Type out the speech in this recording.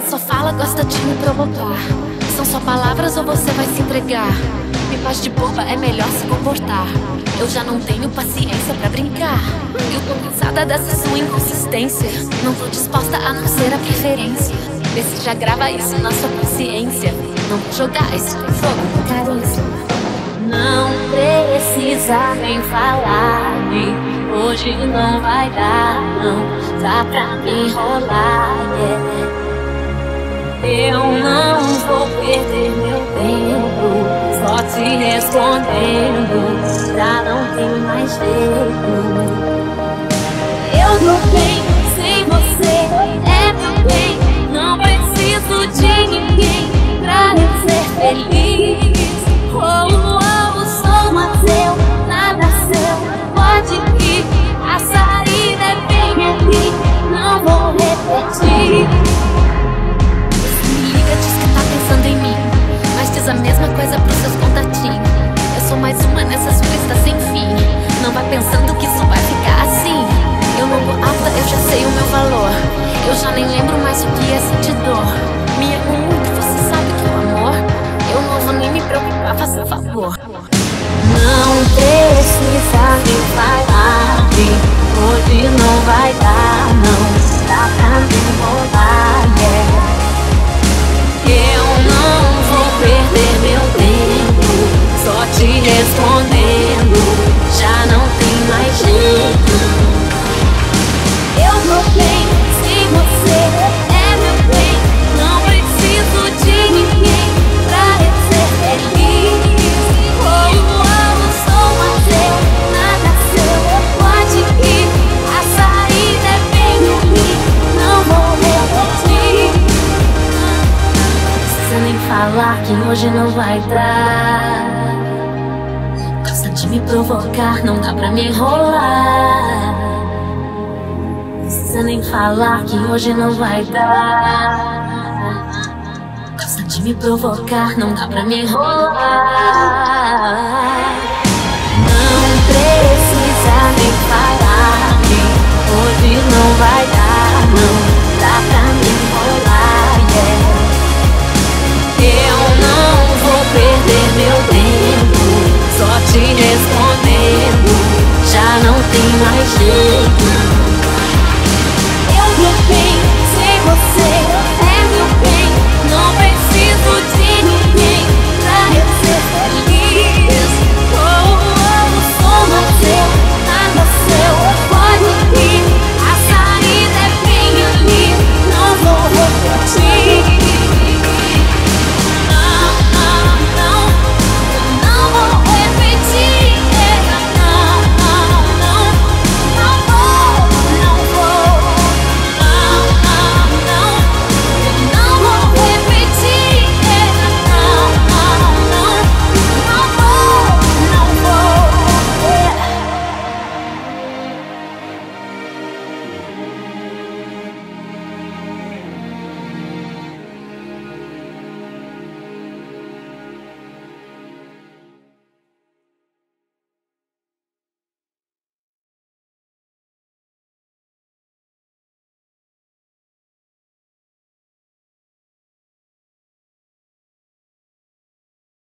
só fala, gosta de me provocar. São só palavras ou você vai se entregar? Me faz de boba, é melhor se comportar. Eu já não tenho paciência pra brincar. Eu tô cansada dessa sua inconsistência. Não tô disposta a não ser a preferência. Vê se já grava isso na sua consciência. Não vou jogar esse jogo com carência. Não precisa nem falar, hoje não vai dar, não dá pra me enrolar, yeah. Eu não vou perder meu tempo só te respondendo, já não tem mais jeito. Eu tô bem sem você, é meu bem, não preciso de ninguém pra eu ser feliz. Sou mas eu, nada seu, pode ir, a saída é bem ali, não vou repetir. Você me liga, diz que tá pensando em mim, mas diz a mesma coisa pros seus contatinhos. Eu sou mais uma nessas listas sem fim, não vai pensando que isso vai ficar assim. Eu não vou alta, eu já sei o meu valor, eu já nem lembro mais o que é sentir dor. Me amo muito, você sabe que o amor, eu não vou nem me preocupar, faça favor. Não precisa me falar, hoje não vai dar, não dá pra me enrolar, yeah. Eu não vou perder meu tempo só te respondendo, já não tem mais jeito. Eu tô bem sem você, é meu bem, não preciso de ninguém pra eu ser feliz. Sou mas eu, nada seu, pode ir, a saída é bem ali, não vou repetir. Não precisa nem falar que hoje não vai dar, gosta de me provocar, não dá pra me enrolar. Não precisa nem falar que hoje não vai dar, gosta de me provocar, não dá pra me enrolar. Não precisa nem falar que hoje não vai dar, não dá pra me enrolar, yeah. Eu não vou perder meu tempo só te respondendo, já não tem mais jeito.